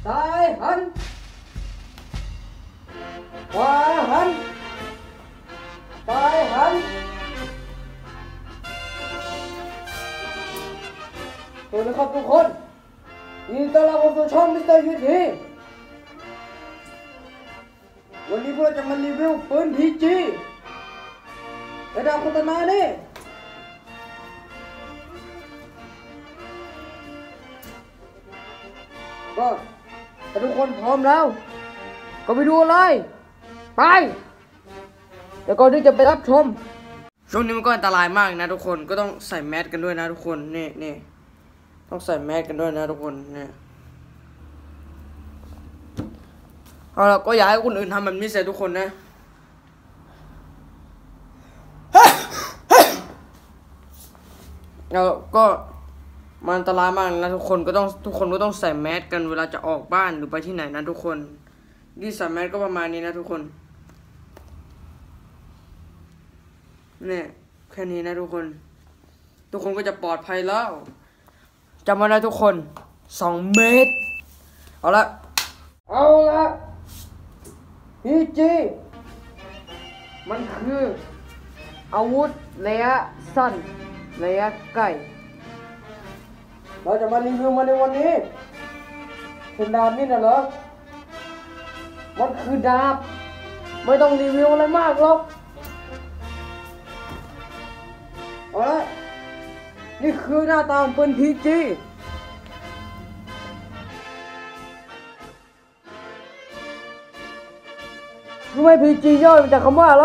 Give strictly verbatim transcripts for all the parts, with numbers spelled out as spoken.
ซ้ายหันขวาหันซ้ายหันสวัสดีครับทุกคนยินดีต้อนรับเข้าสู่ช่องมิสเตอร์ยูทีวันนี้พวกเราจะมารีวิวปืน พี จี กระดาษโฆษณานี่ก็ถ้าทุกคนพร้อมแล้วก็ไปดูเลยไปแต่ก่อนที่จะไปรับชมช่วงนี้มันก็อันตรายมากนะทุกคนก็ต้องใส่แมสกันด้วยนะทุกคนนี่นี่ต้องใส่แมสกันด้วยนะทุกคนเนี่ยเอาล่ะก็อยากให้คนอื่นทำแบบนี้เสร็จทุกคนนะแล้วก็มันอันตรายมากนะทุกคนก็ต้องทุกคนก็ต้องใส่แมสกันเวลาจะออกบ้านหรือไปที่ไหนนะทุกคนที่ใส่แมสก็ประมาณนี้นะทุกคนเนี่ยแค่นี้นะทุกคนทุกคนก็จะปลอดภัยแล้วจำไว้นะทุกคนสองเมตรเอาละเอาละ พี จี มันคืออาวุธระยะสั้นระยะใกล้เราจะมารีวิวมาในวันนี้เป็นดาบนี่นะเหรอมันคือดาบไม่ต้องรีวิวอะไรมากหรอกเอาละนี่คือหน้าตาของปืน พี จี รู้ไหม พี จี ย่อมาจากคำว่าอะไร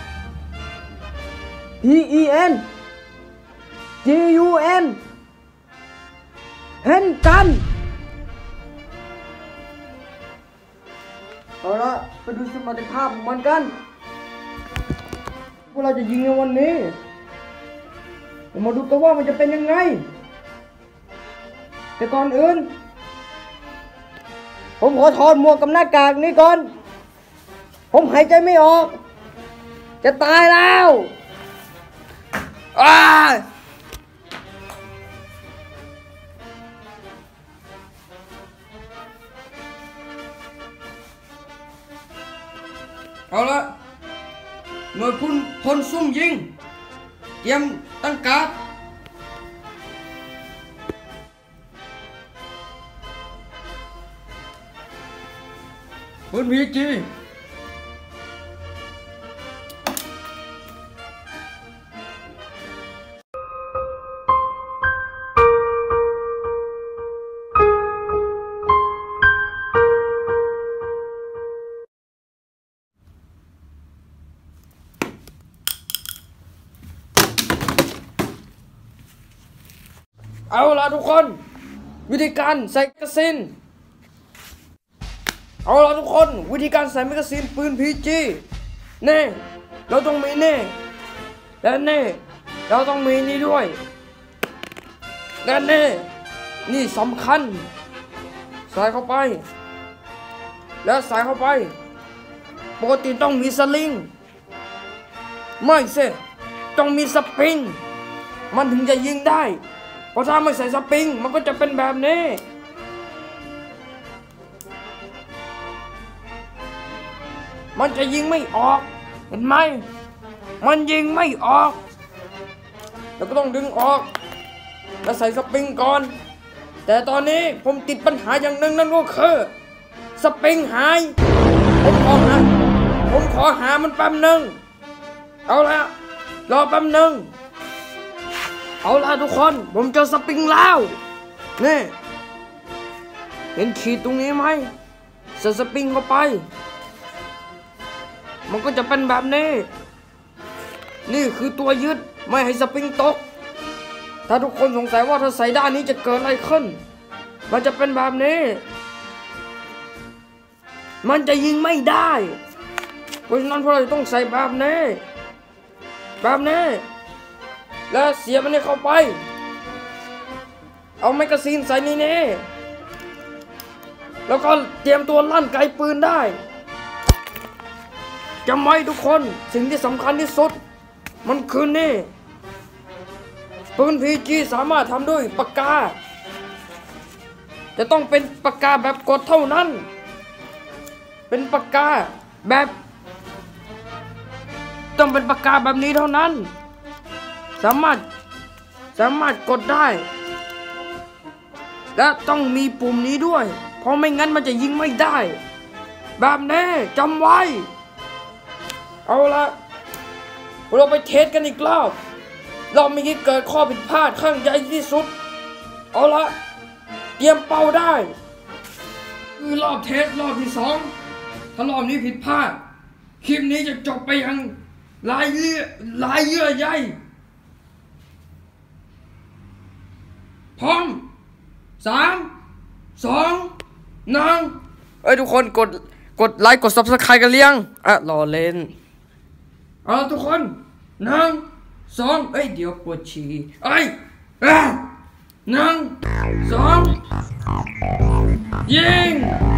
พี อี เอ็น จี ยู เอ็น เห็นกันเอาละไปดูสมรรถภาพของมันกันพวกเราจะยิงในวันนี้มาดูกันว่ามันจะเป็นยังไงแต่ก่อนอื่นผมขอถอดหมวกกับหน้ากากนี้ก่อนผมหายใจไม่ออกจะตายแล้วอ้าเอาละหน่วยคุณพลซุ่มยิงเตรียมตั้งการ์ดปืน พี จี เอาล่ะทุกคนวิธีการใส่แมกกาซีนเอาล่ะทุกคนวิธีการใส่แมกกาซีนปืน พี จี เน่เราต้องมีเน่และเน่เราต้องมีนี่ด้วยและเน่นี่สำคัญใส่เข้าไปแล้วใส่เข้าไปปกติต้องมีสลิงไม่ใช่ต้องมีสปริงมันถึงจะยิงได้เพราะถ้าไม่ใส่สปริงมันก็จะเป็นแบบนี้มันจะยิงไม่ออกเห็นไหมมันยิงไม่ออกแล้วก็ต้องดึงออกแล้วใส่สปริงก่อนแต่ตอนนี้ผมติดปัญหาอย่างหนึ่งนั่นก็คือสปริงหายผมขอหาผมขอหามันแป๊บหนึ่งเอาละรอแป๊บหนึ่งเอาล่ะทุกคนผมเจอสปริงแล้วนี่เห็นขีดตรงนี้ไหมใส่สปริงเข้าไปมันก็จะเป็นแบบนี้นี่คือตัวยึดไม่ให้สปริงตกถ้าทุกคนสงสัยว่าถ้าใส่ด้านนี้จะเกิดอะไรขึ้นมันจะเป็นแบบนี้มันจะยิงไม่ได้เพราะฉะนั้นพวกเราต้องใส่แบบนี้แบบนี้แล้วเสียบมันเข้าไปเอาแมกกาซีนใส่นี่นี่แล้วก็เตรียมตัวลั่นไกปืนได้จำไว้ทุกคนสิ่งที่สำคัญที่สุดมันคือนี่ปืน พี จี สามารถทำด้วยปากกา แต่จะต้องเป็นปากกาแบบกดเท่านั้นเป็นปากกาแบบต้องเป็นปากกาแบบนี้เท่านั้นสามารถสามารถกดได้และต้องมีปุ่มนี้ด้วยเพราะไม่งั้นมันจะยิงไม่ได้แบบนี้จำไว้เอาละเราไปเทสกันอีกรอบเราไม่คิดเกิดข้อผิดพลาดข้างใหญ่ที่สุดเอาละเตรียมเป่าได้คือรอบเทสรอบที่สองถ้ารอบนี้ผิดพลาดคลิปนี้จะจบไปยังลายเยื่อลายเยื่อใยพร้อมสามสองหนึ่งเอ้ยทุกคนกดกดไลค์กด ซับสไครบ์ กันเลี้ยงอ่ะรอเล่นเอาทุกคนหนึ่งสองเอ้ยเดี๋ยวปวดฉี่เอ้ยอ่ะหนึ่งสองยิง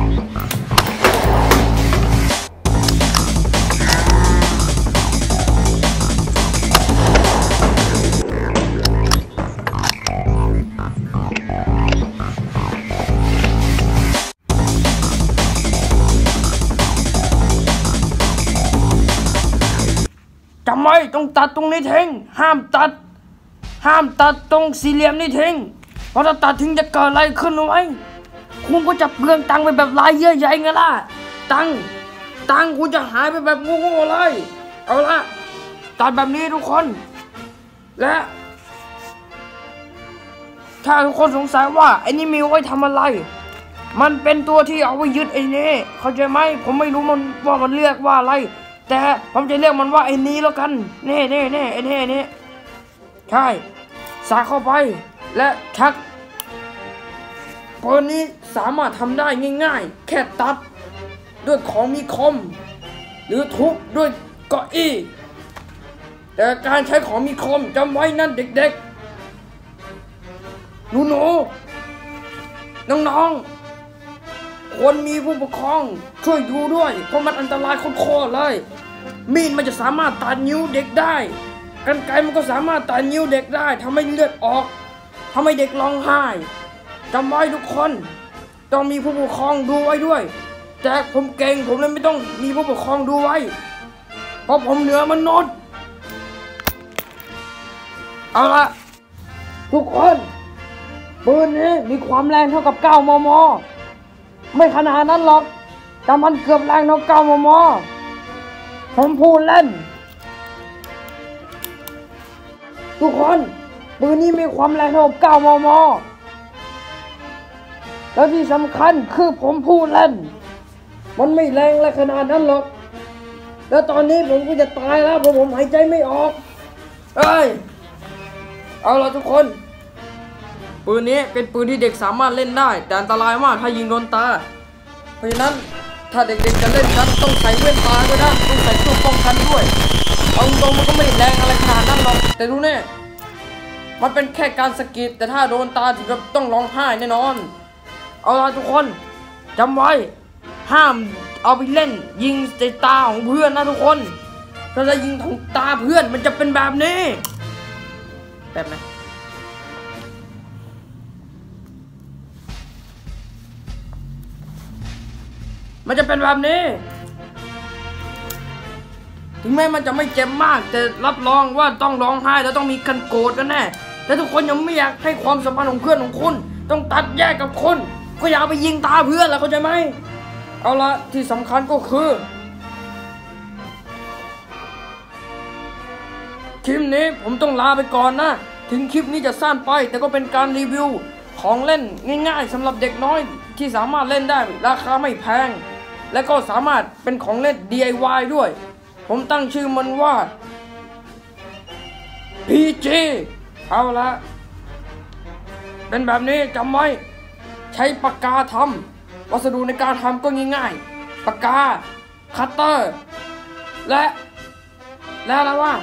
จำไว้ต้องตัดตรงนี้ทิ้งห้ามตัดห้ามตัดตรงสี่เหลี่ยมนี้ทิ้งเพราะถ้าตัดทิ้งจะเกิดอะไรขึ้นรู้ไหมคุณก็จะเปลืองตังค์ไปแบบลายเยื่อใยไงล่ะตังค์ตังค์คุณจะหายไปแบบโง่ๆเลยเอาละตัดแบบนี้ทุกคนและถ้าทุกคนสงสัยว่าไอ้นี่มีไว้ทำอะไรมันเป็นตัวที่เอาไว้ยึดไอ้นี่เข้าใจไหมผมไม่รู้มันว่ามันเรียกว่าอะไรแต่ผมจะเรียกมันว่าไอ้นี้แล้วกันเน่เน่เน่ไอ้เน่นี่ใช่ใส่เข้าไปและชักปืนนี้สามารถทำได้ง่ายๆแค่ตัดด้วยของมีคมหรือทุบด้วยเก้าอี้แต่การใช้ของมีคมจำไว้นั่นเด็กๆหนูๆน้องๆควรมีผู้ปกครองช่วยดูด้วยเพราะมันอันตรายโคตรๆเลยมีดมันจะสามารถตัดนิ้วเด็กได้กรรไกรมันก็สามารถตัดนิ้วเด็กได้ทำให้เลือดออกทำให้เด็กร้องไห้จำไว้ทุกคนต้องมีผู้ปกครองดูไว้ด้วยแต่ผมเก่งผมเลยไม่ต้องมีผู้ปกครองดูไว้เพราะผมเหนือมนุษย์เอาละทุกคนปืนนี้มีความแรงเท่ากับเก้ามม.ไม่ขนาดนั้นหรอกแต่มันเกือบแรงเท่าเก้ามม.ผมพูดเล่นทุกคนปืนนี้มีความแรงเท่ากับเก้ามม.แล้วที่สำคัญคือผมพูดเล่นมันไม่แรงอะไรขนาดนั้นหรอกแล้วตอนนี้ผมก็จะตายแล้วเพราะผมหายใจไม่ออกเอ้ยเอาละทุกคนปืนนี้เป็นปืนที่เด็กสามารถเล่นได้แต่อันตรายมากถ้ายิงโดนตาเพราะฉะนั้นถ้าเด็กๆจะเล่นนั้นต้องใส่แว่นตาด้วยนะต้องใส่เครื่องป้องกันด้วยเอาตรงมันก็ไม่แรงอะไรขนาดนั้นหรอกแต่ดูเนี่ยมันเป็นแค่การสะกิดแต่ถ้าโดนตาถึงกับต้องร้องไห้แน่นอนเอาล่ะทุกคนจำไว้ห้ามเอาไปเล่นยิงใส่ตาของเพื่อนนะทุกคนถ้าจะยิงของตาเพื่อนมันจะเป็นแบบนี้แบบไหนมันจะเป็นแบบนี้ถึงแม้มันจะไม่เจ็บมากแต่รับรองว่าต้องร้องไห้แล้วต้องมีกันโกรธกันแน่แต่ทุกคนยังไม่อยากให้ความสัมพันธ์ของเพื่อนของคุณต้องตัดแยกกับคนก็อย่าไปยิงตาเพื่อนแล้วเข้าใจไหมเอาละที่สำคัญก็คือคลิปนี้ผมต้องลาไปก่อนนะถึงคลิปนี้จะสั้นไปแต่ก็เป็นการรีวิวของเล่นง่ายๆสำหรับเด็กน้อยที่สามารถเล่นได้ราคาไม่แพงและก็สามารถเป็นของเล่น ดี ไอ วาย ด้วยผมตั้งชื่อมันว่า พี จี เอาละเป็นแบบนี้จำไว้ใช้ปากกาทำวัสดุในการทำก็ง่ายๆปากกาคัตเตอร์และและอะไรวะ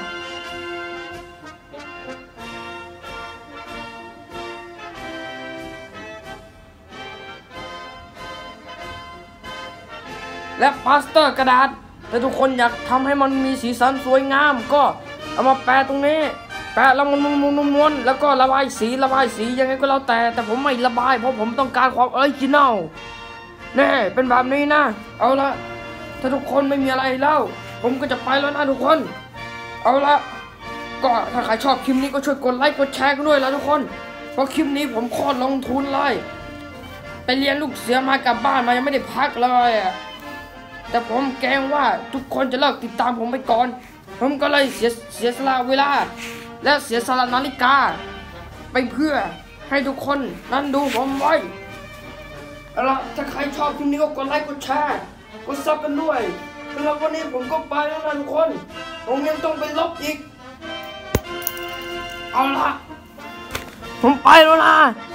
และพลาสเตอร์กระดาษแต่ทุกคนอยากทำให้มันมีสีสันสวยงามก็เอามาแปะตรงนี้แปะแล้วม้วนๆม้วนๆแล้วก็ระบายสีระบายสียังไงก็แล้วแต่แต่ผมไม่ระบายเพราะผมต้องการความออริจินัลแน่เป็นแบบนี้นะเอาละถ้าทุกคนไม่มีอะไรแล้วผมก็จะไปแล้วนะทุกคนเอาละก็ถ้าใครชอบคลิปนี้ก็ช่วยกดไลค์กดแชร์กันด้วยแล้วทุกคนเพราะคลิปนี้ผมโคตรลงทุนเลยไปเรียนลูกเสือมากลับบ้านมายังไม่ได้พักเลยอ่ะแต่ผมแกล้งว่าทุกคนจะเลิกติดตามผมไปก่อนผมก็เลยเสียเสียสละเวลาและเสียสละนาฬิกาไปเพื่อให้ทุกคนนั้นดูผมไว้เอาล่ะถ้าใครชอบคลิปนี้ก็กดไลค์กดแชร์กดซับกันด้วยสำหรับวันนี้ผมก็ไปแล้วนะทุกคนผมยังต้องไปลบอีกเอาล่ะผมไปแล้วนะ